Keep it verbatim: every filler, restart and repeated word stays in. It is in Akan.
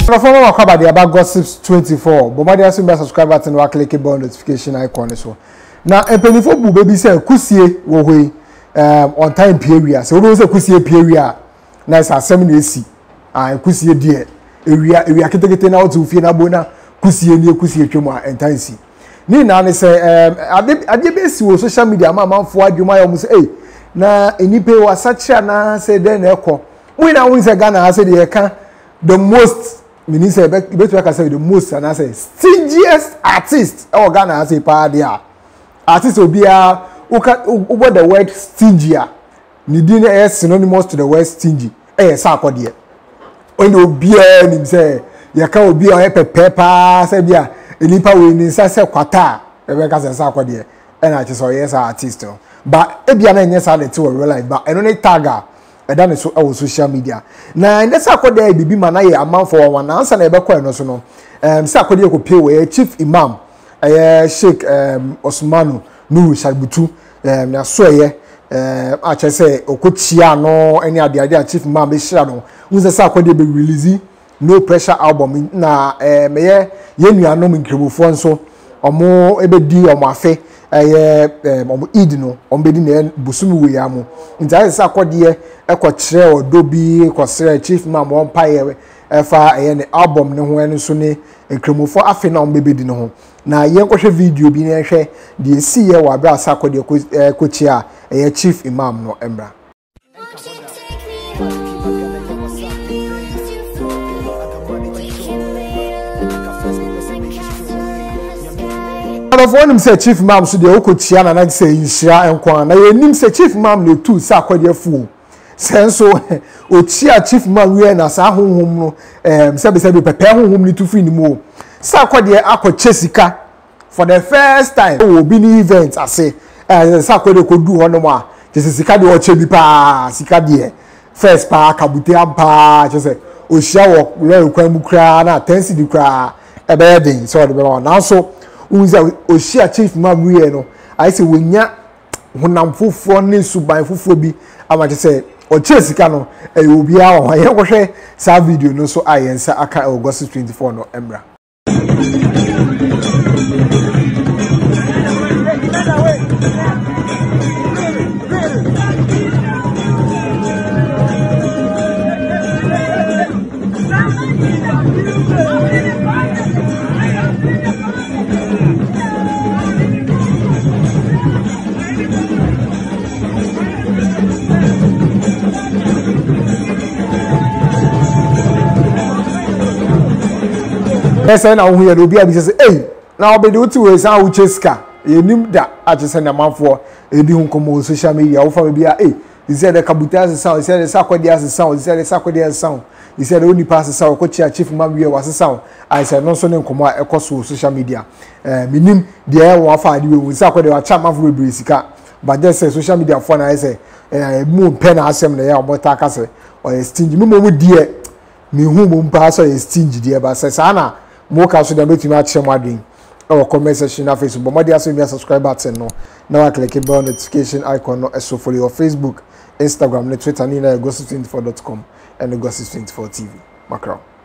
So for more about the about gossips twenty-four, but my dear subscribe button and click the bell notification icon so. Now, a penny for baby say kusie wo we um on time period. So we say kusie period. Na is seven days. Ah kusie die. Ewia ewia ketekete na otu fie na bona kusie ni kusie twemu a entansi. Ni na ne say um ade ade be si wo social media ma manfo adwuma ya mu say eh na enipe wa sacha na say den na ekọ. We na won say Ghana say dey ka the most minister bet to say the most and I say stingiest artist e Ghana say pa dia. Artist obia over the word stingy ni din is synonymous to the word stingy eh Sarkodie when obia nim say ya ka obia e pepepa say bia enipa we ni say kwata e be ka say Sarkodie e na che so yes artist but e bia na nya say the to real life but eno ne tagger e da ne so e social media na inde Sarkodie bibi ma na ye amanfo one na answer na e be kwa no so no em Sarkodie ko pay we Chief Imam eh Sheikh um Osmanu Nuru Sharbutu um na so ye um a che say okochia no any ade ade Chief Imam be shira no unse Sarkodie be release no pressure album na eh me ye nuanom nkrebofo nso omo ebedi omo afe eh omo id no omo bedi na busumi we ya mo nta Sarkodie ekokire odobi kosere Chief Imam on paye efa eh ne album ne ho en so ne nkrebofo afe na omo bebedi no ho na yenkohwe video bi na hwe de si ye wa bra Sarkodie kochi a eh Chief Imam no embra for him say Chief Imam so de okochi na na say inshira enkwan na yenim say Chief Imam le tu Sarkodie fu senso ochi a Chief Imam we na sa honhom no em se be se be pepe honhom ni tu fi ni mo Sarkodie akoche sika for the first time o bi ni event ase eh Sarkodie ko du ho no mo a je sika de o che bi pa sika de first pa kabute ampa je se o hia wo le kwan mu kra na tensi di kra e be den so de be na so unza oshia Chief Imam we no I say wonya honam fofo ne suban fofo bi ama je say o chesika no e obi a ho ye hwe sa video no so ayensa aka August twenty-four no embra Esa na wo here obi abi say eh na obedi uti we san wo cheska yenim da aje say na manfo edi hunkomo social media wo fa bia eh he said the kabuta sound he said the Sarkodie sound he said the Sarkodie sound he said the only pass sound ko chia Chief Imam we was sound I said no so ne nkomo a ekoso social media eh minim de e wo fa ade we Sarkodie wa cha manfo be sika but just say social media for na I say eh mu pen asem na ya obota ka say o stingy me mo die me hu mo mpa so stingy de ba say sana mo ka so dem betimi a che mo adwen e comment section na Facebook but mo dey aso mi subscribe button no na click the bell notification icon no so follow your Facebook Instagram and Twitter ni na gossip twenty-four dot com and gossip twenty-four T V macro